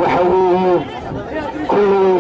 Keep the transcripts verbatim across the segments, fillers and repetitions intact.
وحوي كل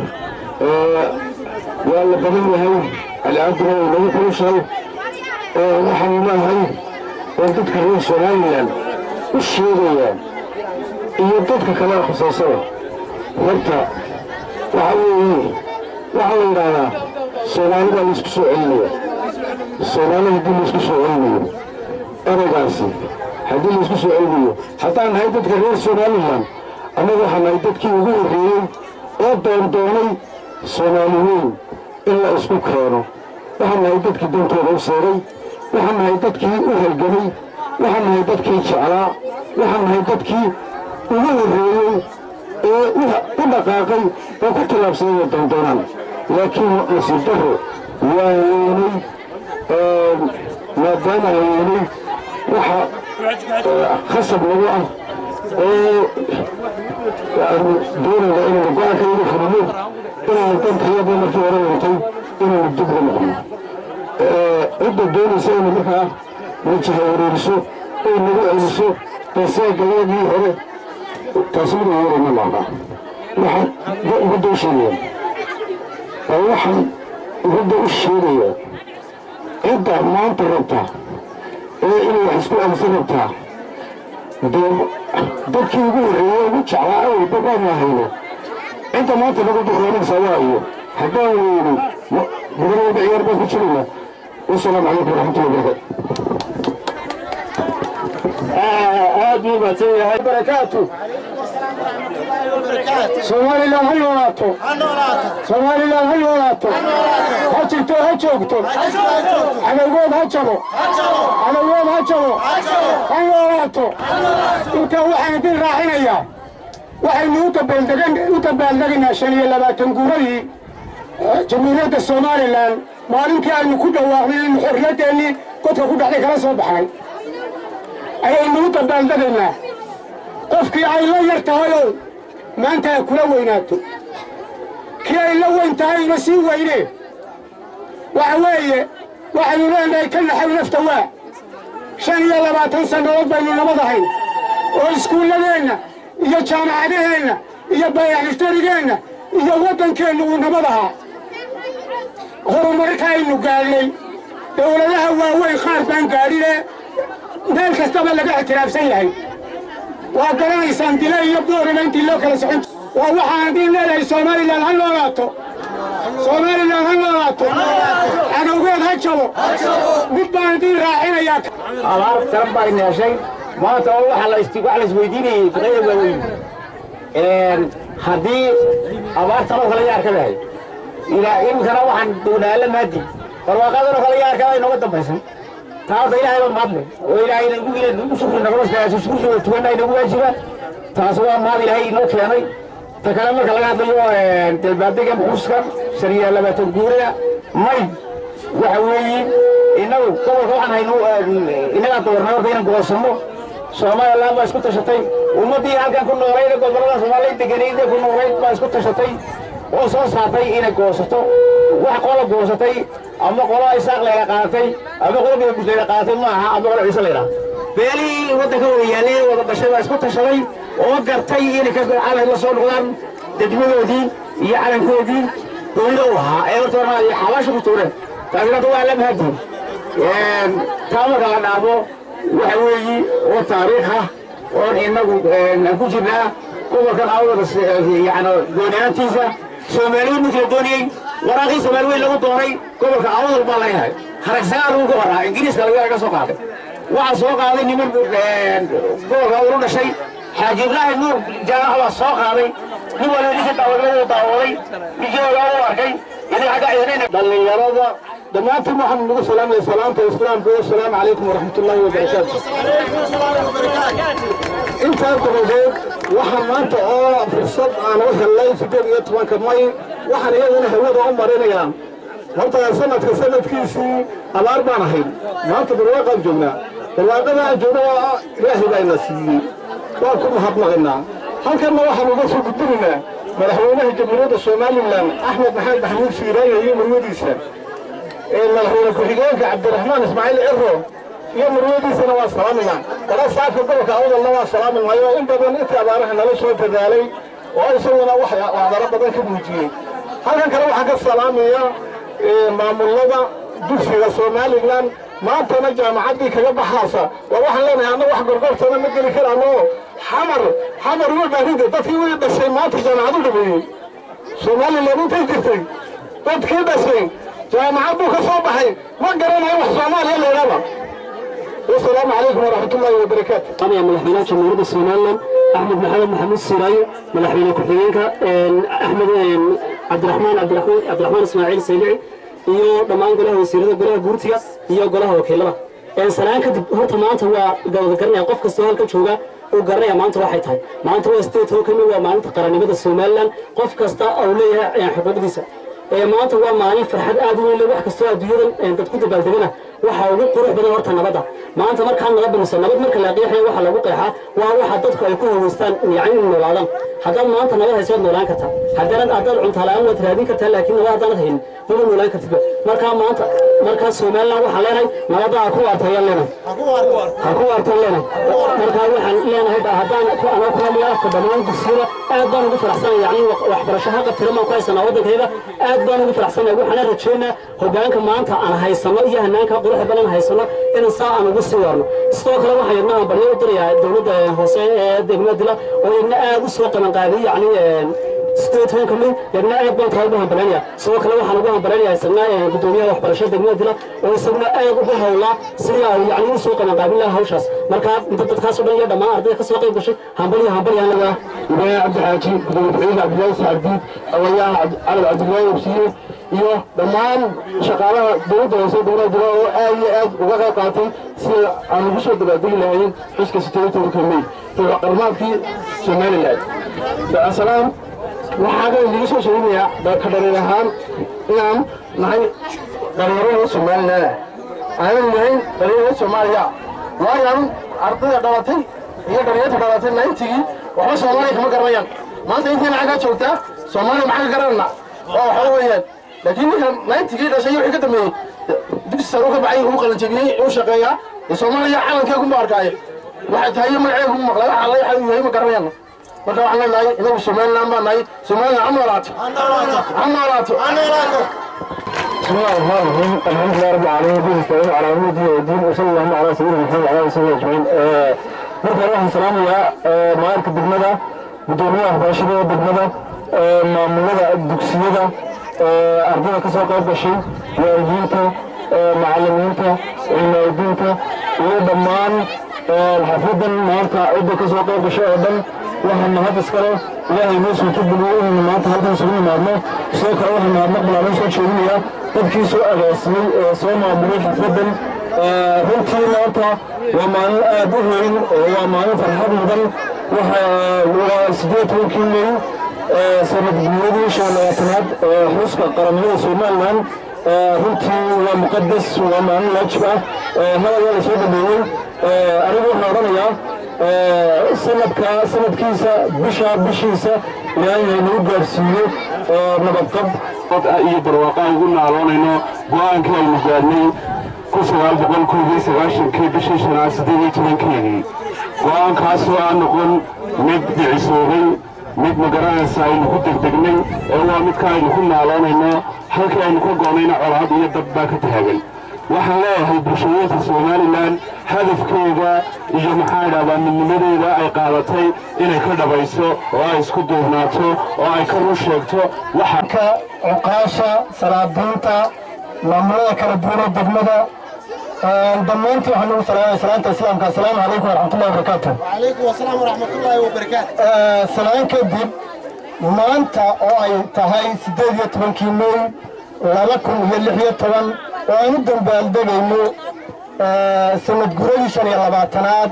ولا بدل هاي العذر ولو كل شيء نحن ما هاي وانتك كريم سوريا والشيريا ينتك كلام خصوصا وانت وحوي وحوي رانا سوريا ده مش سوريا سوريا دي مش سوريا أنا قاسي هذي مش سوريا حتى أنا هاي تتكرر سوريا أنا waxaan ay dadkii ugu horeeyay oo doondoonay Soomaaliyeed in la isku keeno waxaan ay dadkii doontooda u saaray waxaan ay dadkii u halgamay waxaan ay dadkii jeclaa waxaan ay dadkii ugu horeeyay ee u dhaqaaqay oo ku tilaabsaday doondoonaan laakiin nasiib darro waa weynay maadaama weynay waxa khasab lagu ah يعني دون إنه رجع كده في النور إنه كان خيار من الجوار وطي إنه الدبر مهم عند الدول سوى منها وجه ورسول إنه ورسول تساق جوابي هذا تصوير غير من الله واحد بدو شيء واحد بدو شيء عند ما أنت ربطه إنه يحسب أمثلة ربطه dadkii ugu horeeyay ugu jeclaa ay badan yahay inta maanta lagu duqeeyay sawaayo haddaan weeyno buurada ciyaar baa ku jirna wassalaamu calaykum waraxmatullahi wabarakaatuh aad u baatay barakaatu Soomaaliland ha noolaato Soomaaliland ha noolaato ha jirto ha joogto anagood ha jabo anagood ha jabo ha noolaato inta waxaan idin raacinayaa waxaynu u dabaaldegan u dabaaldegnaa shan iyo labaatan guuradii jamhuuriyadda Soomaaliland maalintii aynu ku dhawaaqnay in xorriyadeennii dadka ku dhacday kala soo baxay ayaynu u dabaaldegaynaa qofkii ay la yar tahay maanta kula weynaato kii ay la weyn tahay ma sii weyne waxa weeye waxaynu leenahay ka naxay nafta waa shan iyo labaatan sannadood baynu nabadahay oo iskuulladeenna iyo jaamacadaheenna iyo bayaxishtarigeenna iyo waddankeenna uu nabadahaa horumarka aynu gaadhnay dowladaha waaweyn qaar baan gaadhine meel kastaba laga ictiraafsan yahay waa garanaysaan dila iyo boorima intii loo kala socon waa waxaan idin leeyahay Soomaaliland ha noolaato Soomaaliland ha noolaato cadowgeed ha jabo mid baan idin raacinayaa abaar taran baa inoo shay maanta waxa la istiqaal isweydiinayay qeyb waaweyn een haddii abaarta oo kala yaar ka leeyahay ilaa imkana waxaan doonaa la maadi barwaaqada kala yaar ka inoo dambaysan taas ilaahay ma madle oo ilaahay nagu ilaahay nagu soo nagala soo soo soo tuwanay nagu waajiba taas waa maad ilaahay inoo keenay ta kale marka laga hadlayo ee dalbaadiga xuska shariya labaatan guurida may waxa weeye inagu gobolka waxaan hayno inaga doornaa inaan go'ansano Soomaaliland baa isku tashatay ummadii halkan ku noolay gobolada Soomaaliyeed deganayda ku noolay baa isku tashatay oo soo saartay inay goosato wax qola goosatay ama qola ay saaq leeyahay qaatay ama qola ay busleeyahay qaatay ma aha ama qola ciise leeyahay beeli wadanka uu yaalay wada dhashay isku tashaday oo gartay inay ka calan la soo noqdaan dadmadoodii iyo calankoodii dowladda u ahaa ee horta ay xawaash ku tuureen taasina waa la mahadin een taama kala dhaabo waxa weeyi oo taariikh ah oo inagu ku jirnaa gobolkan awdada yaani doonyaantiisa Soomaaliyeed markii dooniyay waraaqii Soomaaliyeed lagu dooray gobolka awdal baa la yahay haragsaar uu ka waraa Ingiriiska laga soo qaaday waxa soo qaaday niman gobolka uu dhashay Xaaji Ibrahim Nuur jaamaca soo qaaday nin waliba dhigay dawladda daawaday nijooga oo arkay inay xaga ciidanayna dhalinyarada dhammaantii waxaan ugu salaamay salaanta islaamka iyo assalaamu calaykum waraxmatullaahi wabarakaatuh inta dabadeed waxaan maanta oo fursad aan u helay siddeed iyo tobanka May waxaan iyaduna hawada u marinayaa horta sanadka sanadkiisii abaar baan ahay maanta barwaaqaan joognaa barwaaqada aan joogno waa ilaahay baa ina siiyey waan ku mahadnaqaynaa halkanna waxaan uga soo gudbinaynaa madaxweynaha jamhuuriyadda Soomaaliland Axmed Maxamed Maxamuud Siiraaye iyo marwadiisa ee madaxweyne ku-xigeenka Cabdiraxmaan Ismaaciil Cirro iyo marwadiisana waa salaaminaa wala saafka gobolka awdalna waa salaaminaayo in badan inta abaaraha nala soo dadaalay وإسونا وحيا وعذرا بدن كبوجي هذا كلام حق السلامية معمولنا دكتور سومالي لان ما أنت نجا معدي كجب حاسة وواحد لنا أنا واحد قرقرت أنا مدري كلا أنه حمر حمر هو بعيد تطير بس ما تجمع عدو بيه سومالي لان تيجي تطير بس جامعة بوك صباحي ما قرنا يروح سومالي يلا يلا والسلام عليكم ورحمة الله وبركاته. أنا ملحمينة جمهورية الصومال أحمد محمد محمود السراي ملحمينة كحيينك أحمد عبد الرحمن عبد الرحمن عبد الرحمن إسماعيل السيلعي iyo dhamaan golaha wasiirada golaha guurtiga iyo golaha wakiilada ee salaan kadib horta maanta waa dawlad garanaya qof kasta oo halka jooga oo garanaya maanta waxay tahay maanta waa state oo kamid waa maalinta qarannimada Soomaaliland qof kasta oo leeyahay xuquuqdiisa ee maanta waa maalin farxad aad u weyn leh wax kasta oo adduunyada dad ku dabaaldegana waxa ugu qurux badan horta nabadda maanta markaan nabad baniso nabad marka la qeexay waxa lagu qeexaa waa waxa dadku ay ku haweystaan yacni noolaadaan haddaan maanta nabad hayso noolaan kartaa haddana aad cunto laan waad raadin kartaa laakiin nabad haddaan haynin ma noolaan kartid marka maanta marka Soomaaliland waxa leenahay nabadda ku waartay leenahay ha ku waartay leenahay marka waxaan leenahay haddaan ku ana ku heliyo afka dhamaan dugsiyada aad baan ugu faraxsanahay yacni waxbarashada qabtira ma ku haysan wadankayda aad baan ugu faraxsanahay waxaan rajaynaa hoggaanka maanta aan haysano iyo hanaanka balan haysano in saa aan ugu sii warno sidoo kale waxa yadna bariyo u dirayaa dawladda hoose ee degmada oo ina aad u soo qaban qaaday yacni state home kamid yadna aad baan tahay baan balanaya sidoo kale waxaan ugu hambalanayaa isna gudoomiyaha waxbarashada degmada oo isaguna aad ugu hawla sida yacni u soo qaban qaabil hawshaas marka inta dadkaas oo dhan iyo dhamaan ardayda ka soo qayb gashay hambaliya hambaliya anaga إبراهيم عبد الحاجي إبراهيم عبد الله سعدي أويان على عبد الله وبشير iyo dhamaan shaqaalaha dawladda hoose dawladda oo aad iyo aad uga qayb qaatay si aan ugu soo dabaaldegi lahayn xuska sideetan May iyo qarmaadkii Soomaaliland. Asalaam waxaan idin soo sheegayaa ka dharin ahaan inaan nahay dhalinyarada Soomaaliland aan nahay dhalinyarada Soomaaliya waayan ardayda dhalatay iyo dhalinyarada dhalatay ninety waxba Soomaaliya kama garanayaan maanta intii naga joogta Soomaaliya maxaa garanayna oo waxa weeyaan لكن ما أنت كده شيء يحكي تمي دكتور سروق بعين هو قلنا جميع وشقيا الصومالية حالا كيكون باركاي واحد هاي ما يعيهم مخلا على يحيي هاي ما كرمينا ما كان عنا ناي إذا الصومال نام ناي الصومال عمرات عمرات عمرات عمرات بسم الله الرحمن الرحيم الحمد لله رب العالمين بالنسبة على عمود الدين وصلى الله على سيدنا محمد وعلى آله وصحبه أجمعين مرحبا الله السلام يا مالك الدجمة بدونية باشرة الدجمة معمولة الدكسية أرضنا كسوق البشر والدينته معلمينته الموجودة وضمان الحفظ المنطقة عدة كسوق البشر أيضا وهم هذا السكرة لا يمس وتبلغ من المنطقة هذا سوين معنا سوق روح معنا بلا نسوي شيئا تبكي سوء رسمي سوء معمول حفظ هنتي المنطقة ومن أبوهن ومن فرحان مدن وسديت ممكن سنة جمهورية شاملات حسب قرنية Soomaaliland runtii waa muqadas waa maalin waajib ah hada waa soo dhameeyay anigu waxaan oranayaa sanadka sanadkiisa bisha bishiisa ilaahay inuu gaarsiiyo nabadqab iyo barwaaqo ugu naaloonayno go'aankii aynu gaarnay kun sagaal boqol kow iyo sagaashankii bishii shanaad siddeed iyo tobankeedii go'aankaas oo aan noqon mid dhicisoobay mid magaranaysa aynu ku degdegnay ee waa midka aynu ku naaloonayno halkii aynu ka go'nayna colaad iyo dab baa ka taagan waxaan leeyahay bulshooyinka Soomaaliland hadafkeeda iyo maxaa dhahdaa midnimadeeda ay qaadatay inay ka dhabayso oo ay isku duubnaato oo ay ka run sheegto waxa ka cuqaasha salaadiinta maamulada kala duwan degmada دمنت وحنا وسلام سلام السلام السلام عليكم ورحمة الله وبركاته. وعليكم السلام ورحمة الله وبركاته. سلام كدب ما أنت أي تهاي سدية تبنكيمي ولكم يلي هي طبعا وأنتم بالدقة إنه سنة قريش يعني لبعتناد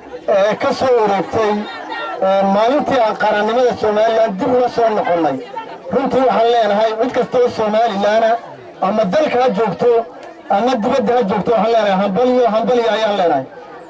كسورتي ما أنت قرن من الصومالي دم نصر نقولي. كنت وحلين هاي وتكستو الصومالي لنا أما ذلك هجوبتو أنا دبده جبته حلنا هنبلي هنبلي عيال لنا.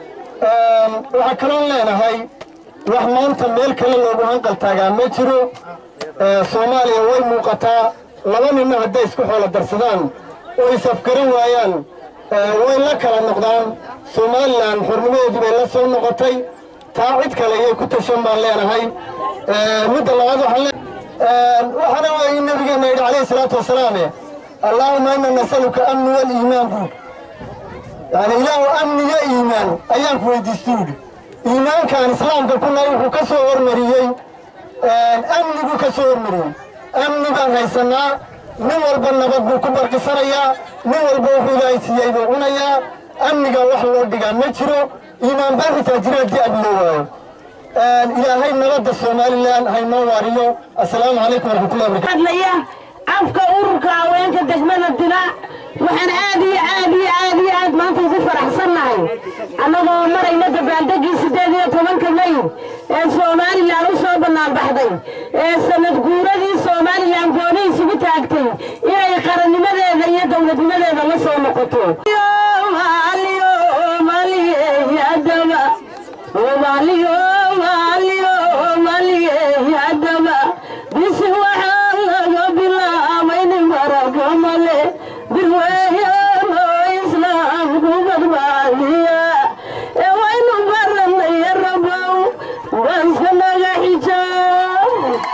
وعكرنا لنا هاي رحمن تميل كل اللي قال تاجا مترو صوماليا وين مقطع لما من هدا يسكحوا على درسدان ويسافرون ويان وين لك على النقدان صوماليا حرمية جبل لسه النقطي تعيد كلا كنت شمال لنا هاي مدة الله واضح عليه وحنا النبي عليه الصلاة والسلام اللهم إنا نسألك أمن والإيمان يعني إله أمن يا إيمان أيام في الدستور إيمان كان إسلام كنا يحكسور مريي أمن يحكسور مريي أمن كان هيسنا نور بالنبض بكبر كسريا نور بوحدة يسيا ونيا أمن كان وحلا ودقان نشرو إيمان بره تجربة جابلوه إلهي نبض الصومالي لان هاي مواريو السلام عليكم ورحمة الله وبركاته. afka ururka haweenka degmada Dilaac waxaan aad iyo aad iyo aad iyo aad maanta ugu faraxsanahay anagoo marayna dabaaldegii sideed iyo tobanka May ee Soomaaliland u soo banaan baxday ee sanad guuradii Soomaaliland gooni isugu taagtay inay qarannimadeeda iyo dawladnimadeeda la soo noqoto Soomaaliyo Maaliye yadaba Soomaaliyo Maaliyo Maaliye yadaba bisi waxa Kamale, Birwaya, no Islam, Gubadbalia, Ewayno Baran, Yarabau, Wansanaga Hijab.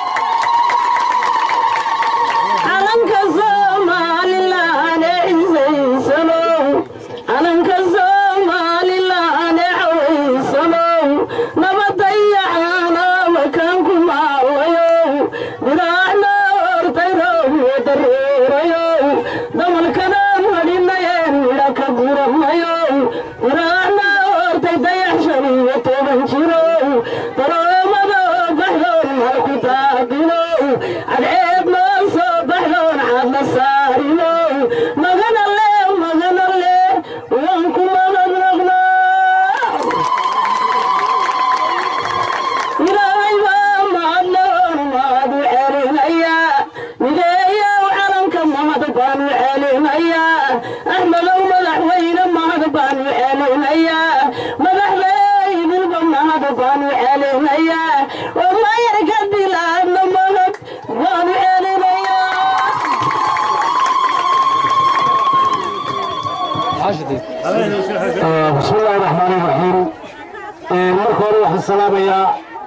Alanka Somaliland is solo, Alanka Somaliland is solo, Namataya, Namakankum, Wayo, Birana, Tayro, دمل كلام ولينا يلا كبر مايو رانا تضيع شريط بنشرو ترى ما بحلون هالكتاب لو العيب ما صبح لون على صارينو ما غنى الليل ما غنى الليل وانكم ما غنى إلهي ما عدلون ما دعينا يا بانو علينا أحمد ومدحوين ما هذا بانو علينا مدحوين البما هذا بانو علينا وما يركض لأن ما هذا بانو علينا بسم الله الرحمن الرحيم مركور وحد السلام يا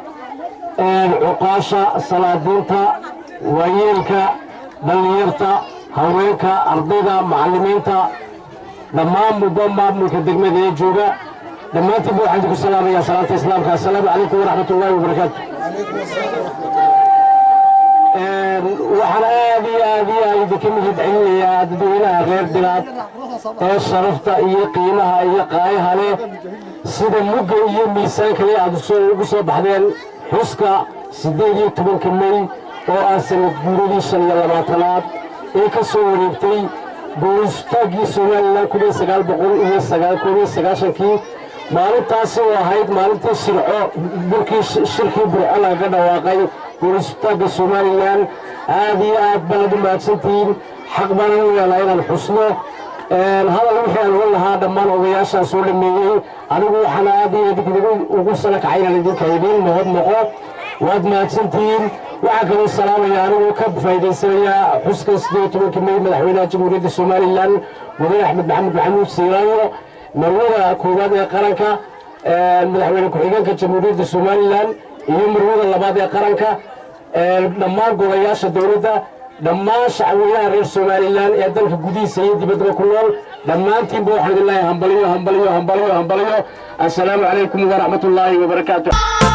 عقاشة الصلاة ويلك بليرتا haweenka ardayda macallimiinta dhammaan mudamar mulka degmada ee jooga dhammaantiin waxaan ku salaamayaa salaanta islaamka assalaamu calaykum waraxmatullaahi wabarakaatuh ee waxaan aad iyo aad iyo aad idinka mahadcelinayaa dadweynaha reer Dilaac ee sharafta iyo qiimaha iyo qaayaha leh sida mugga iyo miisaanka leh aad ugu soo baxdeen xuska sideed iyo tobanka May oo ah sanad guuradii shan iyo labaatanaad ee ka soo wareegtay boolistaagii Soomaaliland kun iyo sagaal boqol iyo sagaashan maalintaasi oo ahayd maalintii shirco burkii shirkii burco laga dhawaaqay boolistaagii Soomaaliland aad iyo aad baad u mahadsantihiin xaq baan u leeyahay inaan xusno hadal wixii aan walahaa dhammaan odayaasha soo dhameeyay anigu waxaan aad iyo aad ugu salakacay inaan idinka idin mahad noqo waad mahadsantihiin waxaan kaloo salaamayaa anigoo ka faa'iidaysanayaa xuska sideed iyo tobanka May madaxweynaha jamhuuriyadda Soomaaliland mudane Axmed Maxamed Maxamuud Siiraayo marwada koowaad ee qaranka madaxweyne ku-xigeenka jamhuuriyadda Soomaaliland iyo marwada labaad ee qaranka dhammaan golayaasha dowladda dhammaan shacabweynaha reer Soomaaliland ee dalka gudihiisa iyo dibadda ku nool dhammaantiinba waxaan idin leeyahay hambaliyo hambaliyo hambaliyo hambaliyo assalaamu calaykum waraxmatullaahi wabarakaatuh